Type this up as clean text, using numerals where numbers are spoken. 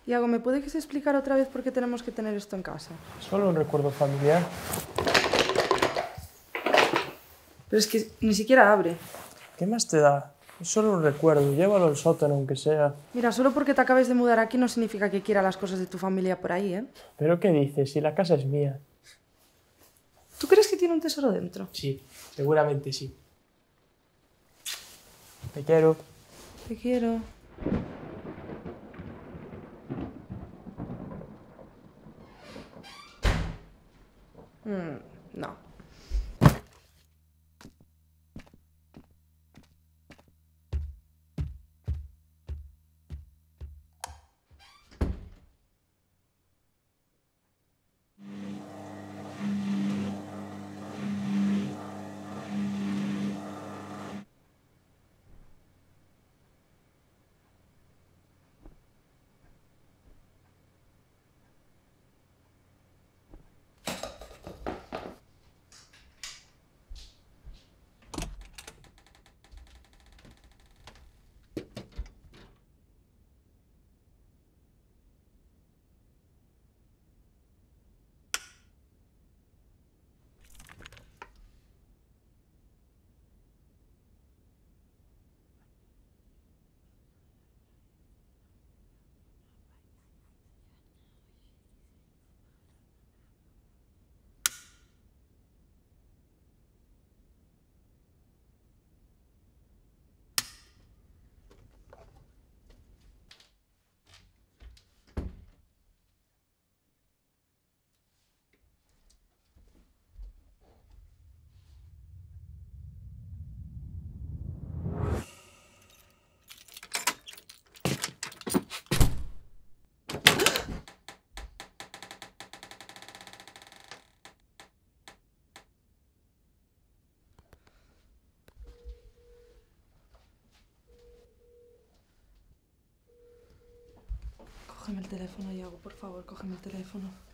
Iago, ¿me puedes explicar otra vez por qué tenemos que tener esto en casa? Solo un recuerdo familiar. Pero es que ni siquiera abre. ¿Qué más te da? Es solo un recuerdo, llévalo al sótano aunque sea. Mira, solo porque te acabes de mudar aquí no significa que quiera las cosas de tu familia por ahí, ¿eh? ¿Pero qué dices? Si la casa es mía. ¿Tú crees que tiene un tesoro dentro? Sí, seguramente sí. Te quiero. Te quiero. No. Cógeme el teléfono, Iago, por favor, cógeme el teléfono.